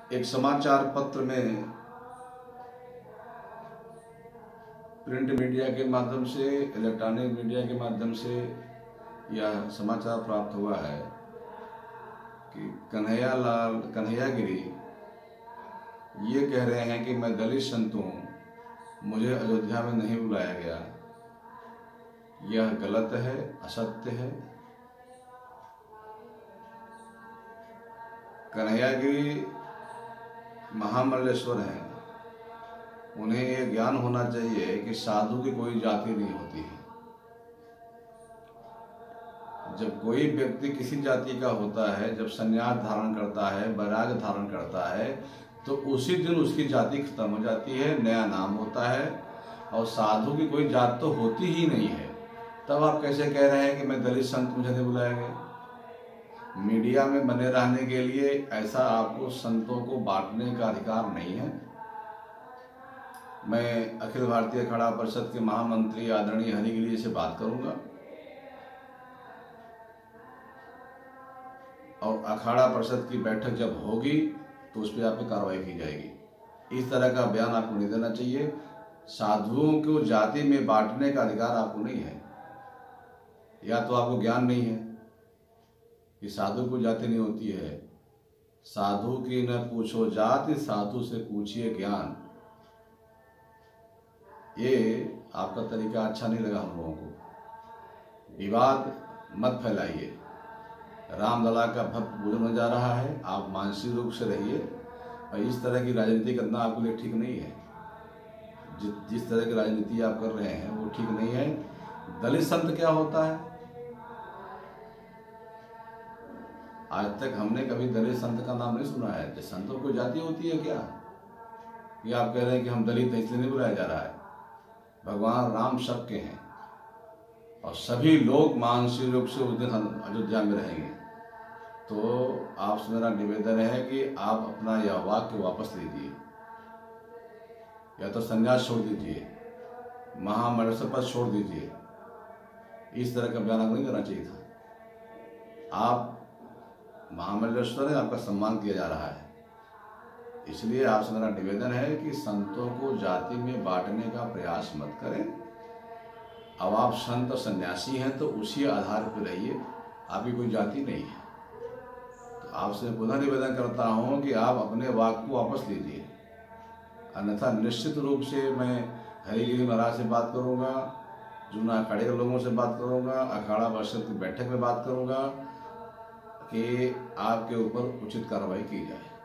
एक समाचार पत्र में प्रिंट मीडिया के माध्यम से, इलेक्ट्रॉनिक मीडिया के माध्यम से यह समाचार प्राप्त हुआ है कि कन्हैयागिरी ये कह रहे हैं कि मैं दलित संत हूँ, मुझे अयोध्या में नहीं बुलाया गया। यह गलत है, असत्य है। कन्हैयागिरी महामल्लेश्वर हैं, उन्हें ये ज्ञान होना चाहिए कि साधु की कोई जाति नहीं होती है। जब कोई व्यक्ति किसी जाति का होता है, जब संन्यास धारण करता है, वैराग्य धारण करता है, तो उसी दिन उसकी जाति खत्म हो जाती है, नया नाम होता है। और साधु की कोई जात तो होती ही नहीं है। तब आप कैसे कह रहे हैं कि मैं दलित संत, मुझे नहीं बुलाया गया? मीडिया में बने रहने के लिए ऐसा आपको संतों को बांटने का अधिकार नहीं है। मैं अखिल भारतीय अखाड़ा परिषद के महामंत्री आदरणीय हरिगिरी से बात करूंगा और अखाड़ा परिषद की बैठक जब होगी तो उस पर आप पे कार्रवाई की जाएगी। इस तरह का बयान आपको नहीं देना चाहिए। साधुओं को जाति में बांटने का अधिकार आपको नहीं है। या तो आपको ज्ञान नहीं है कि साधु को जाति नहीं होती है। साधु की न पूछो जाति, साधु से पूछिए ज्ञान। ये आपका तरीका अच्छा नहीं लगा हम लोगों को। विवाद मत फैलाइए। रामलला का भक्त पूजन हो जा रहा है, आप मानसिक रूप से रहिए। और इस तरह की राजनीति करना आपके लिए ठीक नहीं है। जिस तरह की राजनीति आप कर रहे हैं वो ठीक नहीं है। दलित संत क्या होता है? आज तक हमने कभी दलित संत का नाम नहीं सुना है। जो संतों को जाति होती है क्या? ये आप कह रहे हैं कि हम दलित हैं इसलिए नहीं बुलाया जा रहा है। भगवान राम सबके हैं और सभी लोग मानसिक रूप से उस दिन अयोध्या में रहेंगे। तो आपसे मेरा निवेदन है कि आप अपना यह वाक्य वापस लीजिए, या तो संन्यास छोड़ दीजिए, महामंडलेश्वर पर छोड़ दीजिए। इस तरह का बयान नहीं करना चाहिए था। आप महामंडलेश्वर है, आपका सम्मान किया जा रहा है। इसलिए आपसे मेरा निवेदन है कि संतों को जाति में बांटने का प्रयास मत करें। अब आप संत और सन्यासी हैं तो उसी आधार पर रहिए, आपकी कोई जाति नहीं है। तो आपसे पुनः निवेदन करता हूं कि आप अपने वाक्य को वापस लीजिए, अन्यथा निश्चित रूप से मैं हरिगिरी महाराज से बात करूंगा, जूना अखाड़े के लोगों से बात करूंगा, अखाड़ा परिषद की बैठक में बात करूंगा कि आपके ऊपर उचित कार्रवाई की जाए।